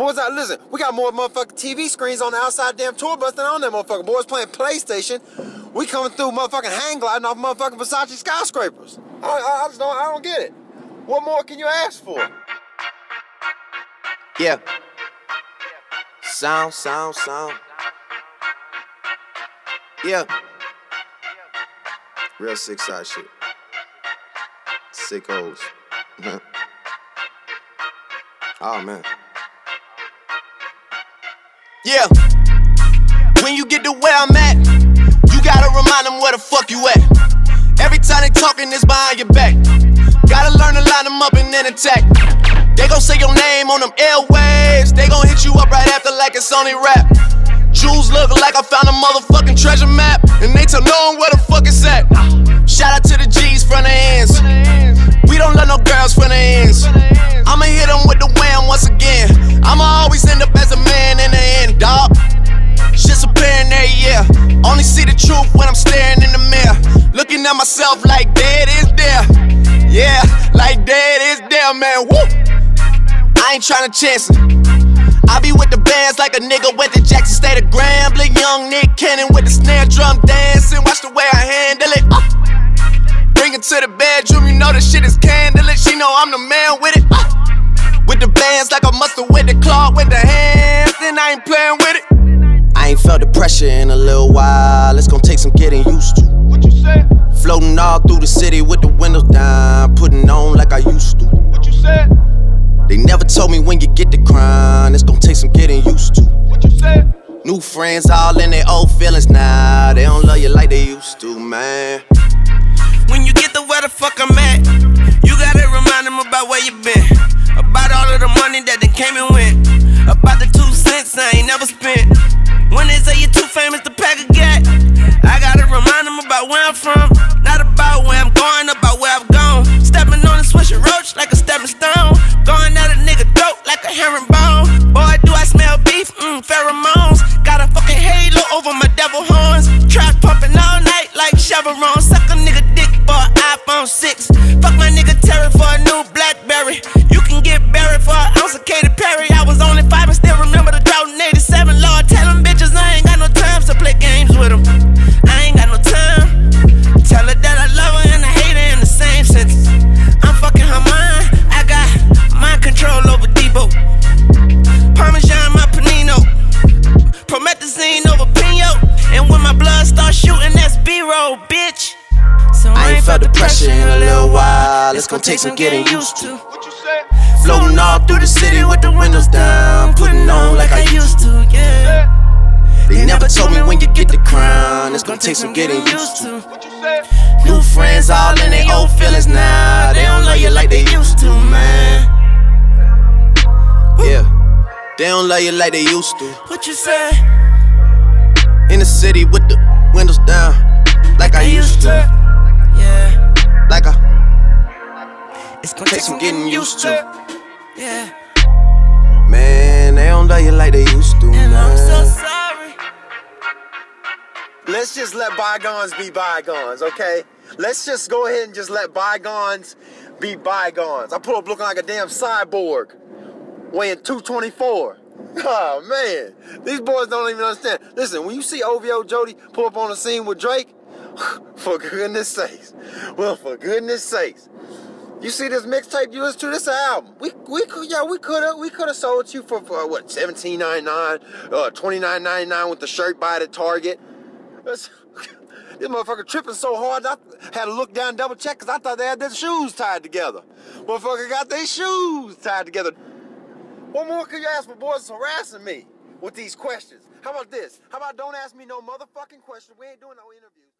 Boys out, listen, we got more motherfucking TV screens on the outside damn tour bus than on that motherfucker. Boys playing PlayStation. We coming through motherfucking hang gliding off motherfucking Versace skyscrapers. I don't get it. What more can you ask for? Yeah. Sound. Yeah. Real sick side shit. Sickos. Oh, man. Yeah. When you get to where I'm at, you gotta remind them where the fuck you at. Every time they talking, it's behind your back. Gotta learn to line them up and then attack. They gon' say your name on them airwaves. They gon' hit you up right after like it's only rap. Jewels look like I found a motherfucking treasure map, and they tell no one where the fuck it's at. Shout out to the G's from the ends. We don't let no girls from the ends. I'ma hit them with the wham once again. I'ma always end up as a man in the end, dawg. Shit's apparent every year. Only see the truth when I'm staring in the mirror. Looking at myself like dead is there. Yeah, like dead is there, man. Woo! I ain't tryna chance it. I be with the bands like a nigga went to Jackson State of Grambling. Young Nick Cannon with the snare drum dancing. Watch the way I handle it. Bring it to the bedroom, you know the shit is candlelit. She know I'm the man with it. With the bands like a mustard with the claw, with the hands, then I ain't playing with it. I ain't felt the pressure in a little while. It's gonna take some getting used to. What you say? Floating all through the city with the windows down, putting on like I used to. What you said? They never told me when you get the crown, it's gonna take some getting used to. What you said? New friends all in their old feelings now. They don't love you like they used to, man. When you get to where the fuck I'm at, you gotta remind them about where you been. About all of the money that they came and went. About the 2 cents I ain't never spent. When they say you're too famous to pack a gat, I gotta remind them about where I'm from. Not about where I'm going, about where I've gone. Stepping on a swisher roach like a stepping stone. Going at a nigga throat like a herringbone. Boy, do I smell beef? Pheromones. Got a fucking halo over my devil horns. Trap pumping all night like Chevron. Suck a nigga dick for an iPhone 6. Fuck my nigga Terry for a new Blackberry. You can get buried for an ounce of Katy Perry. I was only 5 and still remember the drought in 87. Lord, tell them bitches I ain't got no time to play games with them. I ain't got no time. Tell her that I love her and I hate her in the same sentence. I'm fucking her mind. I got mind control over Debo. Parmesan my panino. Promethazine over Pino. And when my blood starts shooting, that's B-roll, bitch. So I ain't felt the pressure in a little while. It's gonna take some getting used to. What you say? Floating all through the city with the windows down, putting on like I used to, yeah. They never told me when you get the crown, it's gonna take some getting used to. What you say? New friends all in their old feelings now. They don't love you like they used to, man. Yeah, they don't love you like they used to. What you say? In the city with the windows down, like I used to. Yeah. Like It's gonna take some getting used to. Yeah. Man, they don't love you like they used to, And man. I'm so sorry. Let's just let bygones be bygones, okay? Let's just go ahead and just let bygones be bygones. I pull up looking like a damn cyborg, weighing 224. Oh, man. These boys don't even understand. Listen, when you see OVO Jody pull up on the scene with Drake, for goodness sakes. Well, for goodness sakes. You see this mixtape you listen to, this album. We could have sold you for what, $17.99, $29.99 with the shirt buy at Target. This motherfucker tripping so hard I had to look down and double check because I thought they had their shoes tied together. Motherfucker got their shoes tied together. What more could you ask for? Boys harassing me with these questions? How about this? How about don't ask me no motherfucking questions? We ain't doing no interviews.